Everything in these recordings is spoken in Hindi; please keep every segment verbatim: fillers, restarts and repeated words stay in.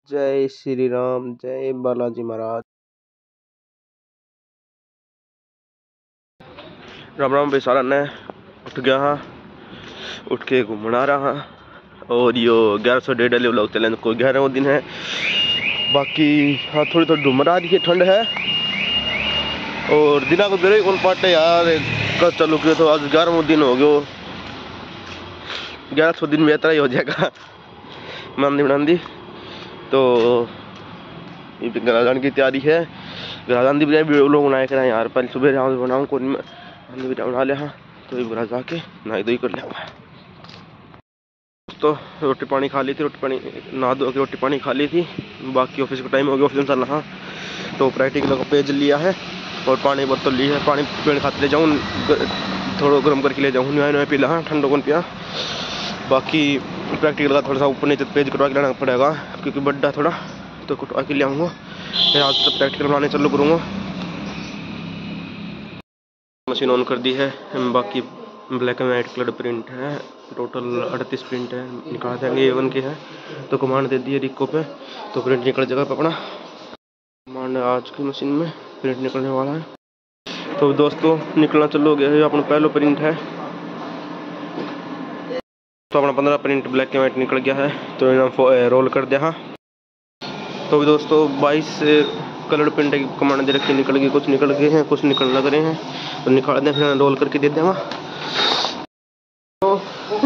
जय श्री राम, जय बालाजी महाराज। राम राम भाई। सारा ने उठ गया हाँ, उठ के घूमना रहा और यो ग्यारह सौ डेढ़ वाले लोग चले को ग्यारहवा दिन है। बाकी हाँ थोड़ी थोड़ी डूम रहा है, ठंड है और दिना को बेरे कौन पाटे यार कब चालू किया तो आज ग्यारहवा दिन हो गयो। ग्यारह सौ दिन में यात्रा ही हो जाएगा मानदी बनांदी। तो घरा जाने की तैयारी है। घरा जाने बजाय वीडियो लोग बनाए करें यार, पहले सुबह बनाऊँ को वीडियो बना लिया तो घर जाके नहा धोई कर लिया। तो रोटी पानी खा ली थी, रोटी पानी नहा धो के रोटी पानी खा ली थी। बाकी ऑफिस का टाइम हो गया, ऑफिस में चलना। हाँ तो प्रैक्टिकल का पेज लिया है और पानी बोतल ली है। पानी पेड़ खाते ले जाऊँ, थोड़ा गर्म करके ले जाऊँ, नया नया पीला। हाँ ठंडो कौन पिया। बाकी प्रैक्टिकल का थोड़ा सा ऊपर नीचे पेज कटवा के लाना पड़ेगा क्योंकि बड्डा थोड़ा, तो कटवा के ले आऊँगा। फिर आज तक प्रैक्टिकल बनाने चालू करूँगा। मशीन ऑन कर दी है। बाकी black and white colour print है, टोटल अड़तीस प्रिंट है, निकाल देंगे। ए वन के है तो कमांड दे दी है रिको पे, तो प्रिंट निकल जाएगा अपना। कमांड आज की मशीन में प्रिंट निकलने वाला है। तो दोस्तों निकलना चालू हो गया है। अपना पहला प्रिंट है तो अपना पंद्रह प्रिंट ब्लैक एंड वाइट निकल गया है, तो इन्हें रोल कर दिया। हाँ तो दोस्तों बाईस कलर प्रिंट की कमांड दे रखी, निकल गई। कुछ निकल गए हैं, कुछ निकल लग रहे हैं, तो निकाल दें फिर रोल करके दे देंगे। तो,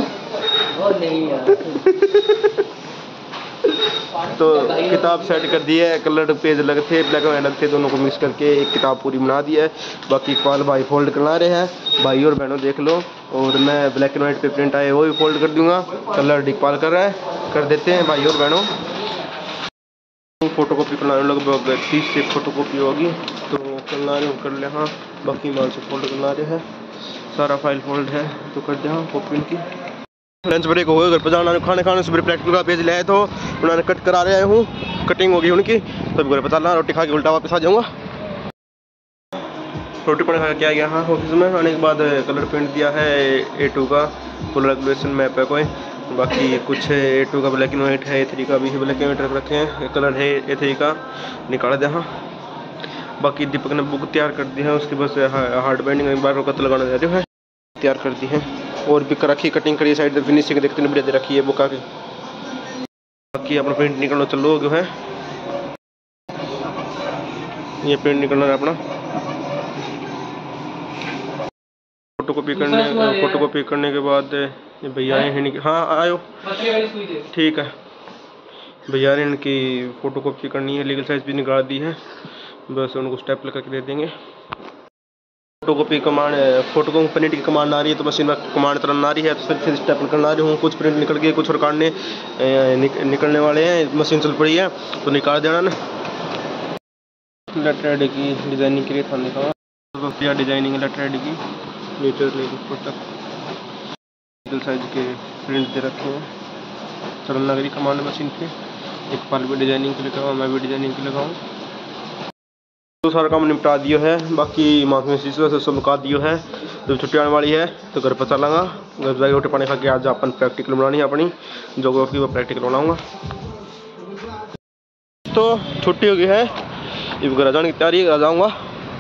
तो किताब सेट कर दी है। कलर पेज लगे थे, ब्लैक एंड वाइट थे, दोनों को मिक्स करके एक किताब पूरी बना दी है। बाकी इकबाल भाई फोल्ड करना रहे हैं, भाई और बहनों देख लो। और मैं ब्लैक एंड वाइट पे प्रिंट आए वो भी फोल्ड कर दूंगा। कलर इकबाल कर रहा है, कर देते हैं भाई और बहनों। फोटो कॉपी करना लगभग तीस से फोटो कॉपी होगी, तो करना रहे कर ले। हाँ बाकी मान से फोल्ड करना रहे है, सारा फाइल फोल्ड है तो कर दे। हाँ कॉपी इनकी। लंच ब्रेक हो गया, घर पर जाना खाने खाने से प्रैक्टिकल का पेज ले आए तो उन्होंने कट करा रहे हूँ, कटिंग होगी उनकी। तो घर पर चलना, रोटी खा के उल्टा वापस आ जाऊँगा। रोटी पानी खा के आ गया। हाँ ऑफिस में आने के बाद कलर प्रिंट दिया है ए टू का, फुल रेगुलेशन मैप है कोई। बाकी कुछ ए टू का ब्लैक एंड वाइट है, ए थ्री का भी ब्लैक एंड वाइट रखे हैं। कलर है ए थ्री का, निकाल दिया। हाँ बाकी दीपक ने बुक तैयार कर दी है, उसकी बस हार्ड बाइंडिंग एक बार कत लगाना चाहते है, तैयार कर दी है। और भी कर रखी, कटिंग करी साइड फिनिशिंग देखते हैं, बढ़िया दे रखी है बुक आके। बाकी अपना प्रिंट निकलना चालू हो गया है। ये प्रिंट निकलना है अपना। फोटो कॉपी करने फोटो कॉपी करने के बाद भैया आए हैं। हाँ आयो ठीक है। भैया ने इनकी फोटो कॉपी करनी है, लीगल साइज भी निकाल दी है, बस उनको स्टेपल करके दे देंगे। Photocopy command, photocopy print की कमांड आ रही है तो मशीन में कमांड तरन आ रही है, तो फिर स्टेपल करना रही हूँ। कुछ प्रिंट निकल गए, कुछ और काटने निक, निकलने वाले हैं। मशीन चल पड़ी है तो निकाल देना ना। लेटर हेड की डिजाइनिंग के लिए था निकाला, डिजाइनिंग लेटर हेड की नीचे ऊपर तक साइज के प्रिंट दे रखे हैं। चलन नगरी कमांड मशीन पे एक पाल भी डिजाइनिंग के लिए लगाऊँ, मैं भी डिजाइनिंग के लिए लगाऊँ। तो सारा काम निपटा दिया है। बाकी माथ में शीशा से सब मुका दिया है। तो छुट्टी आने वाली है तो घर पर चलांगा। घर जाके रोटी पानी खा के आज अपन प्रैक्टिकल बनानी है अपनी जोग्राफी वो प्रैक्टिकल बनाऊँगा। तो छुट्टी हो गई है, इस घर जाने की तैयारी है, जाऊँगा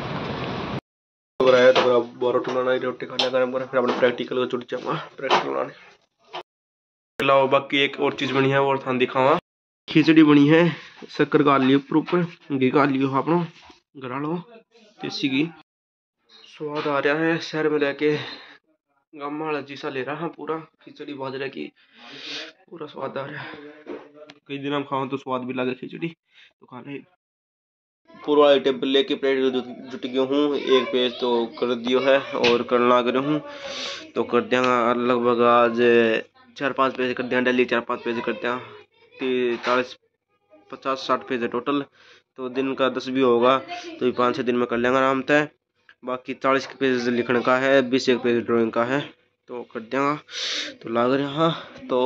तो रोटी बनाना, रोटी खाने का फिर अपने प्रैक्टिकल का छुट्टी जाऊँगा प्रैक्टिकल बनाने। लाओ बाकी एक और चीज़ बनी है और थान दिखावा। खिचड़ी बनी है, शक्कर गाल लियो ऊपर ऊपर, घी गाल लियो अपना गरा लो देसी घी। स्वाद आ रहा है, शहर में रहके गाँव वाला जीसा ले रहा है पूरा। खिचड़ी बाजरे की पूरा स्वाद आ रहा है। कई दिन हम खाओ तो स्वाद भी लगे खिचड़ी तो खा ले। पूरा आइटम लेके प्लेट जुट गया हूँ। एक पेज तो कर दियो है और करना लग रहा हूँ तो कर देंगे। लगभग आज चार पाँच पेज कर दिया, डेली चार पाँच पेज कर दिया। चालीस पचास साठ पेज है टोटल, तो दिन का दस भी होगा तो पाँच छः दिन में कर लेंगे आराम से। बाकी चालीस के पेज लिखने का है, बीस एक पेज ड्राइंग का है, तो कर देंगे। तो लाग रहा तो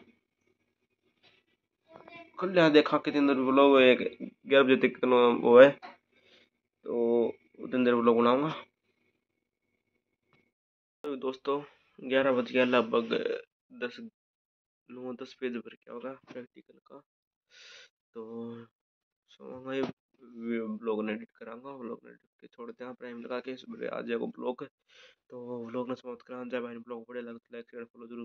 कर लिया, देखा कितने देर बोलो ग्यारह बजे तक वो है तो उतनी देर ब्लॉग बनाऊंगा। तो दोस्तों ग्यारह बज गया, लगभग दस नौ दस पेज भर क्या होगा प्रैक्टिकल का। तो सोवांगा, ये ब्लॉग ने एडिट करांगा, ब्लॉग ने एडिट के छोड़ते हैं प्राइम लगा के, आ जाएगा ब्लॉग। तो ब्लॉग ने समाप्त करा, जय भाई ब्लॉग बढ़िया लगता है लाइक शेयर फॉलो जरूर